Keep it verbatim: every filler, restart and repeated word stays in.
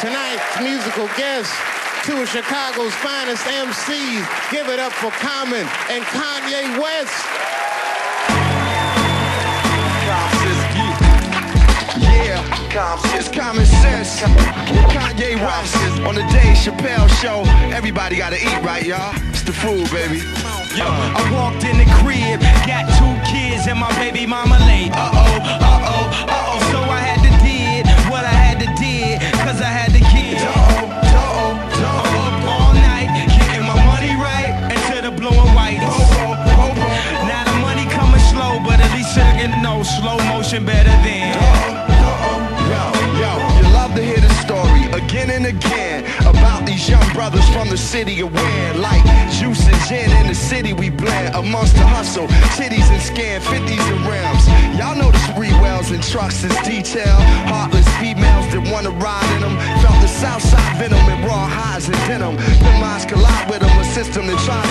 Tonight's musical guests, two of Chicago's finest M Cs. Give it up for Common and Kanye West. Yeah, it's common sense. Kanye West on the Dave Chappelle show. Everybody gotta eat, right, y'all? It's the food, baby. Yo, I walked in the crib, got two kids and my baby mama late. Uh-oh, uh-oh, uh-oh. So I had to did what I had to did, cause I had the kids. Uh-oh, uh-oh, uh-oh. I'm up all night, getting my money right until the blue and white. Oh, oh, oh, oh. Now the money coming slow, but at least I can know slow motion better than. To hear the story again and again about these young brothers from the city of Wynn. Like juice and gin in the city we blend amongst the hustle, titties and scan, fifties and rims. Y'all know the spree wells and trucks is detail. Heartless females that wanna ride in them. Felt the south side venom and raw highs and denim. Then minds collide with them, a system that tries